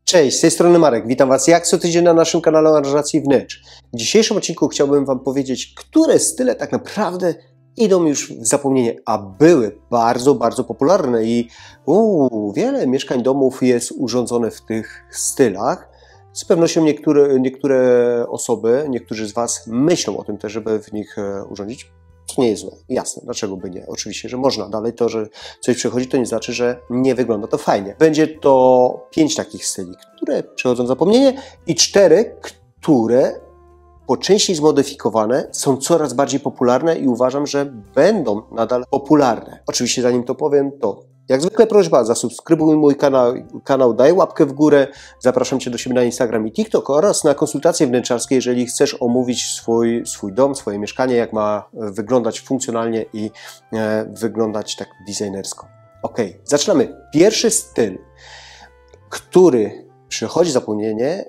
Cześć, z tej strony Marek. Witam Was jak co tydzień na naszym kanale Aranżacji Wnętrz. W dzisiejszym odcinku chciałbym Wam powiedzieć, które style tak naprawdę idą już w zapomnienie, a były bardzo popularne i wiele mieszkań, domów jest urządzone w tych stylach. Z pewnością niektóre osoby, niektórzy z Was myślą o tym też, żeby w nich urządzić. To nie jest złe, jasne, dlaczego by nie? Oczywiście, że można. Dalej to, że coś przychodzi, to nie znaczy, że nie wygląda to fajnie. Będzie to 5 takich styli, które przechodzą w zapomnienie i 4, które po części zmodyfikowane są coraz bardziej popularne i uważam, że będą nadal popularne. Oczywiście zanim to powiem, to jak zwykle prośba, zasubskrybuj mój kanał, daj łapkę w górę, zapraszam Cię do siebie na Instagram i TikTok oraz na konsultacje wnętrzarskie, jeżeli chcesz omówić swój dom, swoje mieszkanie, jak ma wyglądać funkcjonalnie i wyglądać tak designersko. Ok, zaczynamy. Pierwszy styl, który przychodzi zapomnienie,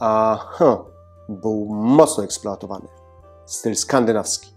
był mocno eksploatowany. Styl skandynawski.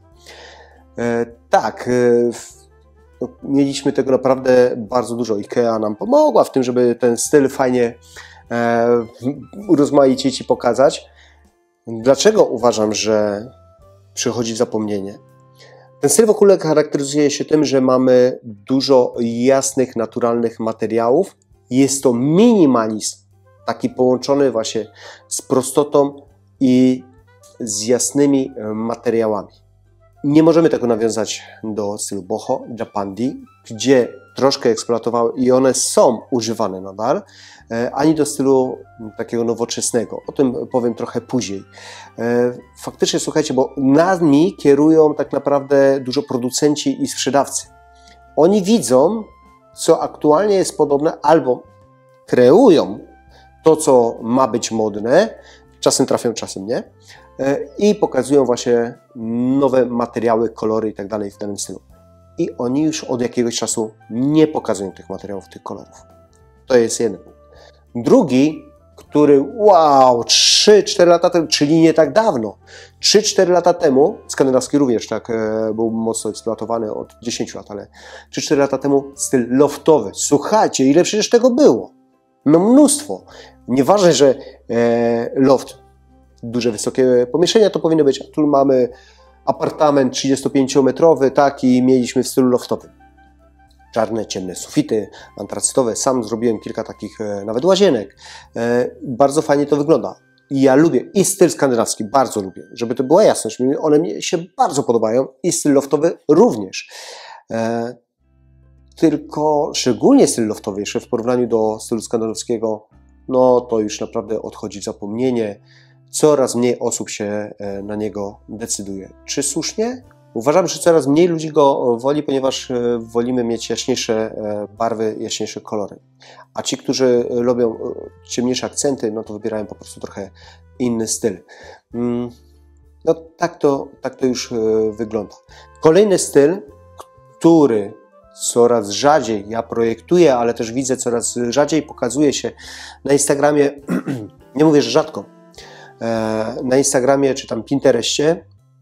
Mieliśmy tego naprawdę bardzo dużo. IKEA nam pomogła w tym, żeby ten styl fajnie urozmaicić i pokazać. Dlaczego uważam, że przychodzi w zapomnienie? Ten styl w ogóle charakteryzuje się tym, że mamy dużo jasnych, naturalnych materiałów. Jest to minimalizm, taki połączony właśnie z prostotą i z jasnymi materiałami. Nie możemy tego nawiązać do stylu boho, japandi, gdzie troszkę eksploatowały i one są używane nadal, ani do stylu takiego nowoczesnego. O tym powiem trochę później. Faktycznie, słuchajcie, bo nami kierują tak naprawdę dużo producenci i sprzedawcy. Oni widzą, co aktualnie jest podobne, albo kreują to, co ma być modne, czasem trafią, czasem nie, i pokazują właśnie nowe materiały, kolory i tak dalej w danym stylu. I oni już od jakiegoś czasu nie pokazują tych materiałów, tych kolorów. To jest jeden punkt. Drugi, który 3-4 lata temu, czyli nie tak dawno, 3-4 lata temu, skandynawski również tak był mocno eksploatowany od 10 lat, ale 3-4 lata temu styl loftowy. Słuchajcie, ile przecież tego było? No mnóstwo. Nieważne, że loft, duże, wysokie pomieszczenia to powinny być. Tu mamy apartament 35-metrowy, tak, i mieliśmy w stylu loftowym. Czarne, ciemne sufity, antracytowe. Sam zrobiłem kilka takich nawet łazienek. Bardzo fajnie to wygląda. I ja lubię i styl skandynawski, bardzo lubię, żeby to była jasność. One mi się bardzo podobają i styl loftowy również. Tylko szczególnie styl loftowy, jeszcze w porównaniu do stylu skandynawskiego, no to już naprawdę odchodzi w zapomnienie. Coraz mniej osób się na niego decyduje. Czy słusznie? Uważam, że coraz mniej ludzi go woli, ponieważ wolimy mieć jaśniejsze barwy, jaśniejsze kolory. A ci, którzy lubią ciemniejsze akcenty, no to wybierają po prostu trochę inny styl. No tak to już wygląda. Kolejny styl, który coraz rzadziej ja projektuję, ale też widzę, coraz rzadziej pokazuje się na Instagramie, nie mówię, że rzadko, na Instagramie czy tam Pinterestie,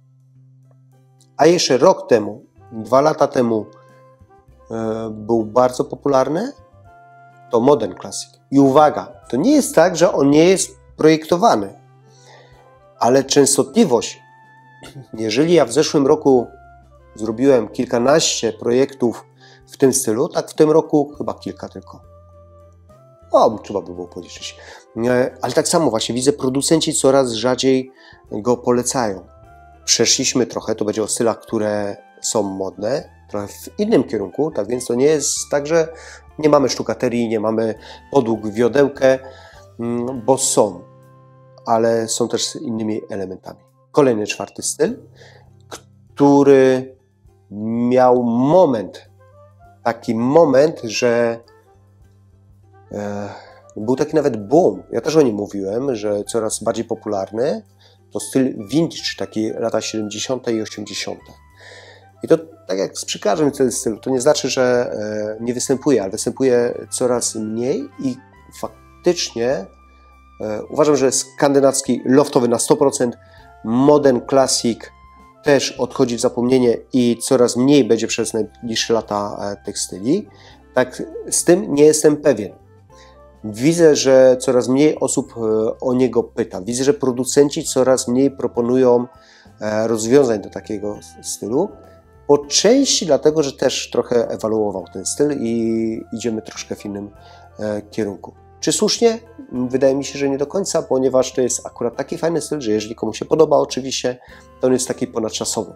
a jeszcze rok temu, 2 lata temu był bardzo popularny, to Modern Classic. I uwaga, to nie jest tak, że on nie jest projektowany, ale częstotliwość, jeżeli ja w zeszłym roku zrobiłem kilkanaście projektów w tym stylu, tak w tym roku chyba kilka tylko. Trzeba by było policzyć. Ale tak samo właśnie widzę, producenci coraz rzadziej go polecają. Przeszliśmy trochę, to będzie o stylach, które są modne, trochę w innym kierunku, tak więc to nie jest tak, że nie mamy sztukaterii, nie mamy podłóg, wiodełkę, bo są, ale są też z innymi elementami. Kolejny 4. styl, który miał taki moment, że był taki nawet boom. Ja też o nim mówiłem, że coraz bardziej popularny to styl vintage, taki lata 70. i 80. I to tak jak z każdym stylu, to nie znaczy, że nie występuje, ale występuje coraz mniej i faktycznie uważam, że skandynawski loftowy na 100%, Modern Classic też odchodzi w zapomnienie i coraz mniej będzie przez najbliższe lata tych styli. Tak, z tym nie jestem pewien. Widzę, że coraz mniej osób o niego pyta. Widzę, że producenci coraz mniej proponują rozwiązań do takiego stylu. Po części dlatego, że też trochę ewaluował ten styl i idziemy troszkę w innym kierunku. Czy słusznie? Wydaje mi się, że nie do końca, ponieważ to jest akurat taki fajny styl, że jeżeli komuś się podoba oczywiście, to on jest taki ponadczasowy.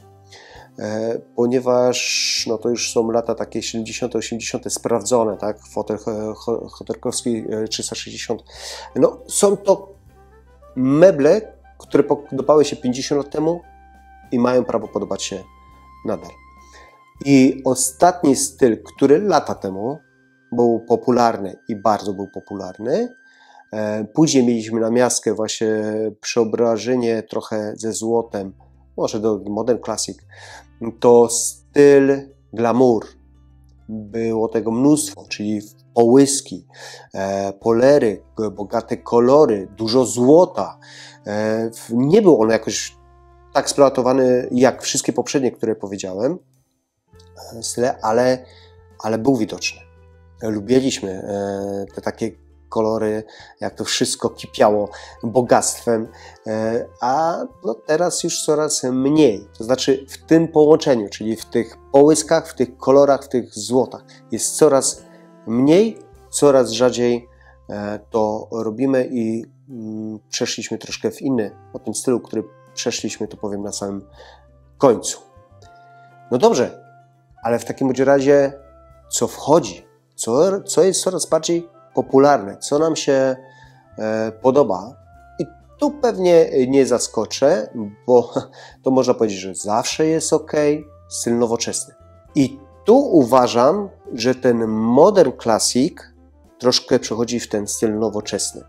Ponieważ no to już są lata takie 70., 80. sprawdzone, tak? Fotel Choderkowski 360. No, są to meble, które podobały się 50 lat temu i mają prawo podobać się nadal. I ostatni styl, który lata temu był popularny i bardzo był popularny, później mieliśmy namiastkę właśnie przeobrażenie trochę ze złotem, może do Modern Classic, to styl glamour. Było tego mnóstwo, czyli połyski, polery, bogate kolory, dużo złota. Nie był on jakoś tak eksploatowany jak wszystkie poprzednie, które powiedziałem, style, ale był widoczny. Lubiliśmy te takie kolory, jak to wszystko kipiało bogactwem, a no teraz już coraz mniej. To znaczy w tym połączeniu, czyli w tych połyskach, w tych kolorach, w tych złotach jest coraz mniej, coraz rzadziej to robimy i przeszliśmy troszkę w inny, o tym stylu, który przeszliśmy, to powiem na samym końcu. No dobrze, ale w takim razie co wchodzi? Co jest coraz bardziej popularne? Co nam się podoba? I tu pewnie nie zaskoczę, bo to można powiedzieć, że zawsze jest ok, styl nowoczesny. I tu uważam, że ten Modern Classic troszkę przechodzi w ten styl nowoczesny.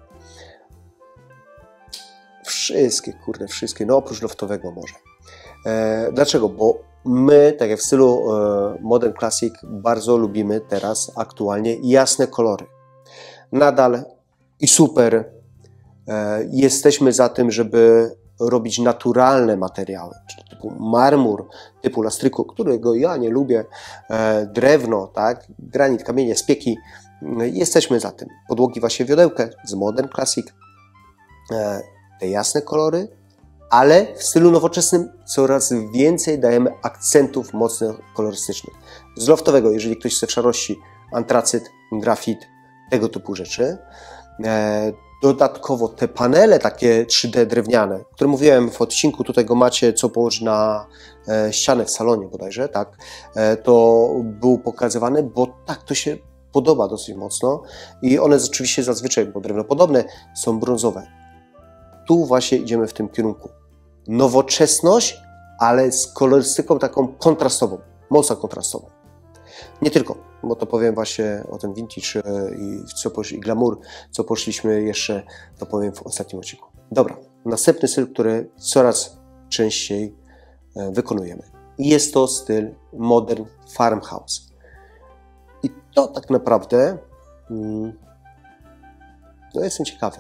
Wszystkie, no oprócz loftowego może. Dlaczego? Bo my, tak jak w stylu Modern Classic, bardzo lubimy teraz aktualnie jasne kolory. Nadal i super jesteśmy za tym, żeby robić naturalne materiały, czyli typu marmur, typu lastryku, którego ja nie lubię, drewno, tak, granit, kamienie, spieki. Jesteśmy za tym. Podłogi właśnie wiodełkę z Modern Classic, te jasne kolory, ale w stylu nowoczesnym coraz więcej dajemy akcentów mocno kolorystycznych. Z loftowego, jeżeli ktoś chce w szarości, antracyt, grafit, tego typu rzeczy. Dodatkowo te panele takie 3D drewniane, które mówiłem w odcinku, tutaj go macie, co położyć na ścianę w salonie bodajże, tak, to był pokazywany, bo tak to się podoba dosyć mocno i one oczywiście zazwyczaj, bo drewnopodobne, są brązowe. Tu właśnie idziemy w tym kierunku. Nowoczesność, ale z kolorystyką taką kontrastową, mocno kontrastową. Nie tylko, bo to powiem właśnie o tym vintage i glamour, co poszliśmy jeszcze, to powiem w ostatnim odcinku. Dobra, następny styl, który coraz częściej wykonujemy. Jest to styl Modern Farmhouse. I to tak naprawdę, no jestem ciekawy.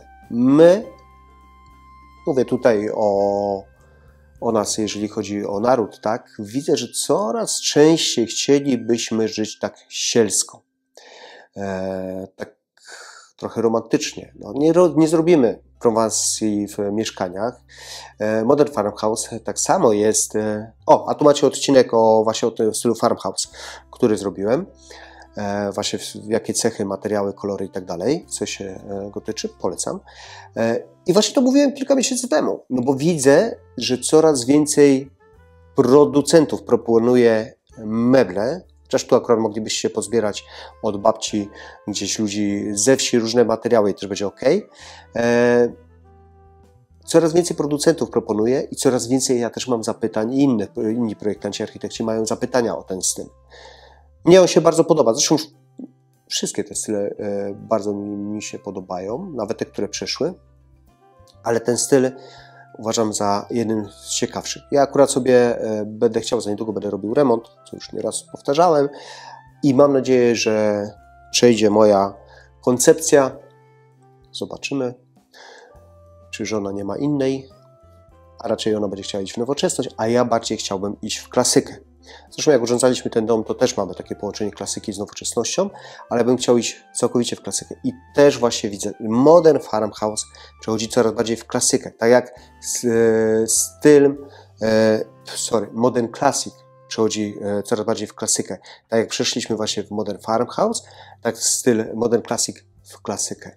Mówię tutaj o nas, jeżeli chodzi o naród, tak? Widzę, że coraz częściej chcielibyśmy żyć tak sielsko, tak trochę romantycznie. No, nie zrobimy prowansji w mieszkaniach. Modern Farmhouse tak samo jest. A tu macie odcinek właśnie o tym stylu Farmhouse, który zrobiłem. Właśnie jakie cechy, materiały, kolory i tak dalej, co się go tyczy, polecam. I właśnie to mówiłem kilka miesięcy temu, no bo widzę, że coraz więcej producentów proponuje meble, chociaż tu akurat moglibyście się pozbierać od babci, gdzieś ludzi ze wsi, różne materiały i też będzie ok. Coraz więcej producentów proponuje i coraz więcej ja też mam zapytań i inni projektanci, architekci mają zapytania o ten styl. Mnie on się bardzo podoba. Zresztą wszystkie te style bardzo mi się podobają, nawet te, które przeszły, ale ten styl uważam za jeden z ciekawszych. Ja akurat sobie będę chciał, za niedługo będę robił remont, co już nieraz powtarzałem i mam nadzieję, że przejdzie moja koncepcja. Zobaczymy, czy żona nie ma innej, a raczej ona będzie chciała iść w nowoczesność, a ja bardziej chciałbym iść w klasykę. Zresztą jak urządzaliśmy ten dom, to też mamy takie połączenie klasyki z nowoczesnością, ale bym chciał iść całkowicie w klasykę. I też właśnie widzę, Modern Farmhouse przechodzi coraz bardziej w klasykę. Tak jak Modern Classic przechodzi coraz bardziej w klasykę. Tak jak przeszliśmy właśnie w Modern Farmhouse, tak styl Modern Classic w klasykę.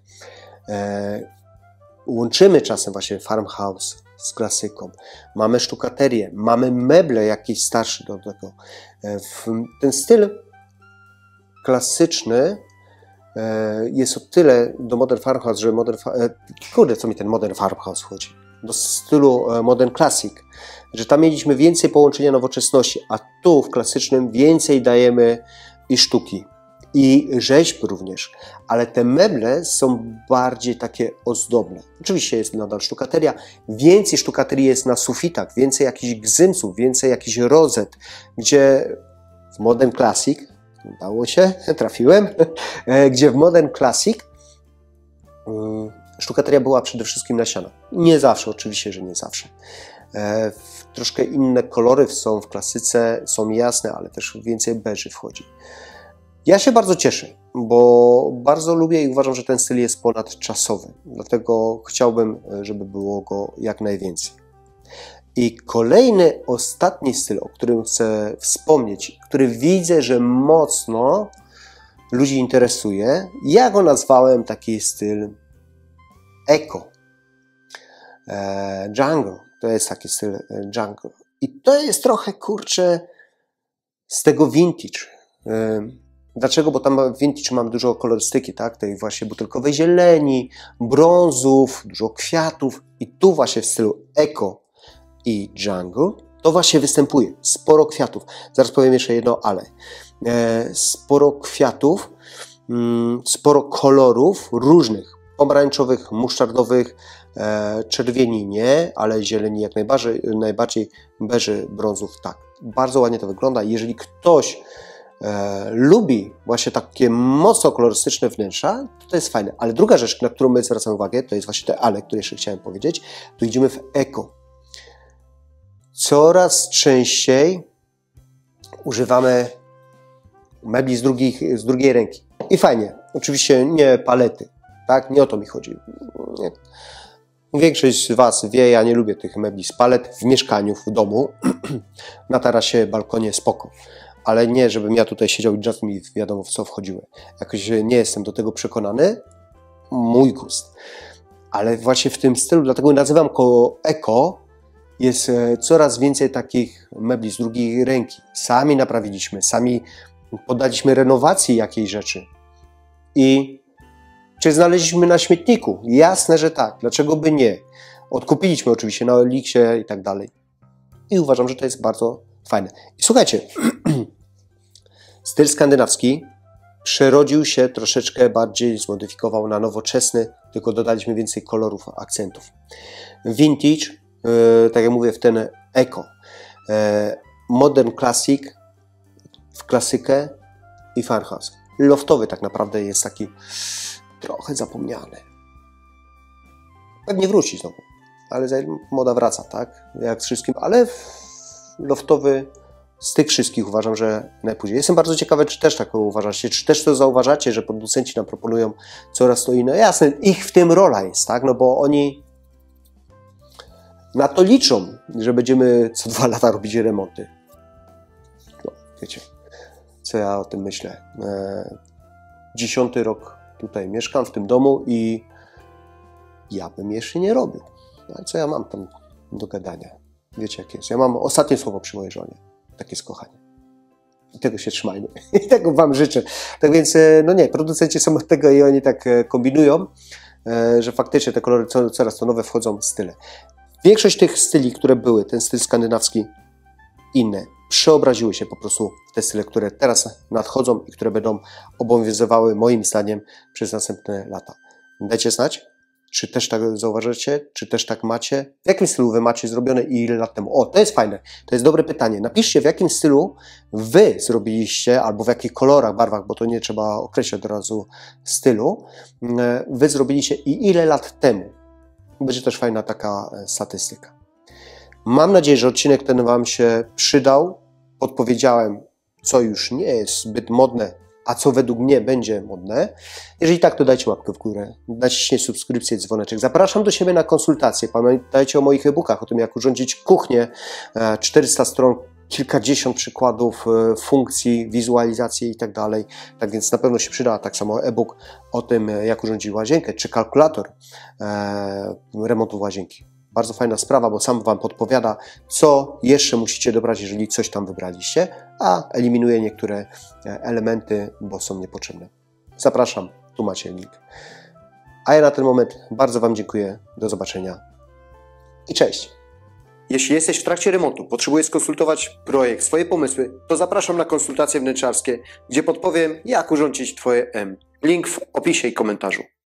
Łączymy czasem właśnie farmhouse z klasyką. Mamy sztukaterię, mamy meble jakieś starsze do tego. Ten styl klasyczny jest o tyle do Modern Farmhouse, że co mi ten Modern Farmhouse chodzi? Do stylu Modern Classic, że tam mieliśmy więcej połączenia nowoczesności, a tu w klasycznym więcej dajemy i sztuki. I rzeźb również, ale te meble są bardziej takie ozdobne. Oczywiście jest nadal sztukateria, więcej sztukaterii jest na sufitach, więcej jakichś gzymsów, więcej jakichś rozet, gdzie w Modern Classic, udało się, trafiłem, gdzie w Modern Classic sztukateria była przede wszystkim nasiana. Nie zawsze, oczywiście, że nie zawsze. Troszkę inne kolory są w klasyce, są jasne, ale też więcej beży wchodzi. Ja się bardzo cieszę, bo bardzo lubię i uważam, że ten styl jest ponadczasowy. Dlatego chciałbym, żeby było go jak najwięcej. I kolejny, ostatni styl, o którym chcę wspomnieć, który widzę, że mocno ludzi interesuje, ja go nazwałem taki styl Eco. Jungle. To jest taki styl jungle. I to jest trochę, kurczę, z tego vintage. Dlaczego? Bo tam w vintage mamy dużo kolorystyki, tak? Tej właśnie butelkowej zieleni, brązów, dużo kwiatów. I tu właśnie w stylu Eco i Jungle to właśnie występuje. Sporo kwiatów. Zaraz powiem jeszcze jedno ale. Sporo kwiatów, sporo kolorów różnych. Pomarańczowych, musztardowych, czerwieni nie, ale zieleni jak najbardziej, beży, brązów tak. Bardzo ładnie to wygląda. Jeżeli ktoś lubi właśnie takie mocno kolorystyczne wnętrza, to jest fajne. Ale druga rzecz, na którą my zwracamy uwagę, to jest właśnie te ale, które jeszcze chciałem powiedzieć, to idziemy w eko. Coraz częściej używamy mebli z drugiej ręki. I fajnie. Oczywiście nie palety, tak? Nie o to mi chodzi. Nie. Większość z Was wie, ja nie lubię tych mebli z palet w mieszkaniu, w domu, na tarasie, balkonie, spoko. Ale nie, żebym ja tutaj siedział i just mi wiadomo w co wchodziły. Jakoś nie jestem do tego przekonany. Mój gust. Ale właśnie w tym stylu, dlatego nazywam go eko, jest coraz więcej takich mebli z drugiej ręki. Sami naprawiliśmy, sami poddaliśmy renowacji jakiejś rzeczy. I czy znaleźliśmy na śmietniku? Jasne, że tak. Dlaczego by nie? Odkupiliśmy oczywiście na Elixie i tak dalej. I uważam, że to jest bardzo fajne. I słuchajcie, styl skandynawski przerodził się troszeczkę bardziej, zmodyfikował na nowoczesny, tylko dodaliśmy więcej kolorów, akcentów. Vintage, tak jak mówię, w ten eko. Modern Classic, w klasykę i farmhouse. Loftowy tak naprawdę jest taki trochę zapomniany. Pewnie wróci znowu, ale moda wraca, tak? Jak z wszystkim, ale loftowy z tych wszystkich uważam, że najpóźniej. Jestem bardzo ciekawy, czy też tak uważacie, czy też to zauważacie, że producenci nam proponują coraz to inne. Jasne, ich w tym rola jest, tak? No bo oni na to liczą, że będziemy co 2 lata robić remonty. No, wiecie, co ja o tym myślę. 10. rok tutaj mieszkam w tym domu i ja bym jeszcze nie robił. No, ale co ja mam tam do gadania? Wiecie jak jest. Ja mam ostatnie słowo przy mojej żonie. Tak jest kochanie. I tego się trzymajmy. I tego Wam życzę. Tak więc, no nie, producenci są od tego i oni tak kombinują, że faktycznie te kolory coraz to nowe wchodzą style. Większość tych styli, które były, ten styl skandynawski, inne, przeobraziły się po prostu w te style, które teraz nadchodzą i które będą obowiązywały moim zdaniem przez następne lata. Dajcie znać, czy też tak zauważycie, czy też tak macie, w jakim stylu Wy macie zrobione i ile lat temu. O, to jest fajne, to jest dobre pytanie. Napiszcie, w jakim stylu Wy zrobiliście, albo w jakich kolorach, barwach, bo to nie trzeba określać od razu stylu, Wy zrobiliście i ile lat temu. Będzie też fajna taka statystyka. Mam nadzieję, że odcinek ten Wam się przydał. podpowiedziałem, co już nie jest zbyt modne, a co według mnie będzie modne. Jeżeli tak, to dajcie łapkę w górę, naciśnijcie subskrypcję, dzwoneczek. Zapraszam do siebie na konsultacje. Pamiętajcie o moich e-bookach, o tym, jak urządzić kuchnię, 400 stron, kilkadziesiąt przykładów funkcji, wizualizacji i tak dalej. Tak więc na pewno się przyda. Tak samo e-book o tym, jak urządzić łazienkę, czy kalkulator remontu łazienki. Bardzo fajna sprawa, bo sam Wam podpowiada, co jeszcze musicie dobrać, jeżeli coś tam wybraliście, a eliminuje niektóre elementy, bo są niepotrzebne. Zapraszam, tu macie link. A ja na ten moment bardzo Wam dziękuję. Do zobaczenia i cześć! Jeśli jesteś w trakcie remontu, potrzebujesz skonsultować projekt, swoje pomysły, to zapraszam na konsultacje wnętrzarskie, gdzie podpowiem, jak urządzić Twoje M. Link w opisie i komentarzu.